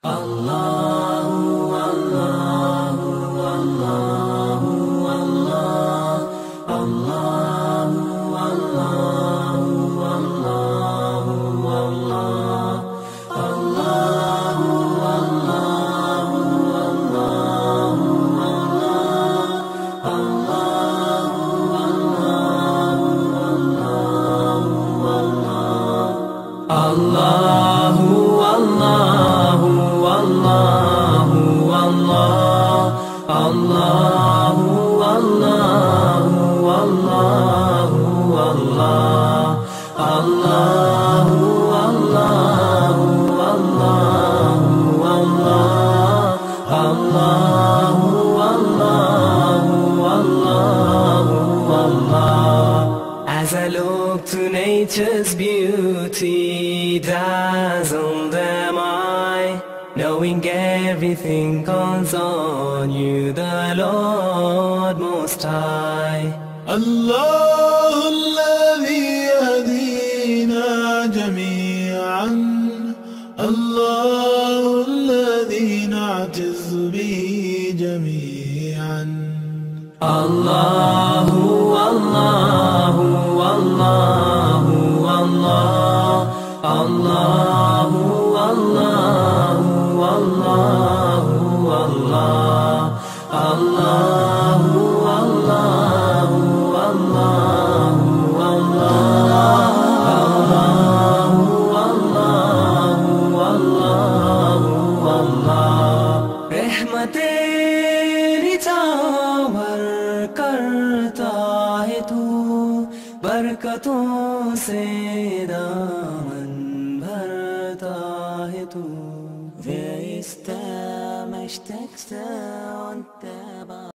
Allahu, Allahu, Allahu, Allah, Allahu, Allahu, Allahu, Allah, Allahu, Allahu, Allahu, Allah, Allahu, as I look to nature's beauty, dazzled am I, knowing everything comes on you, the Lord Most High. الله الذي يهدينا جميعا، الله الذي نعتز به جميعا. الله والله والله والله الله والله والله والله الله والله والله والله والله والله والله रहमतें निछावर करता है तू, बरकतों से दामन भरता है तू. Wer ist der Mächtigste und der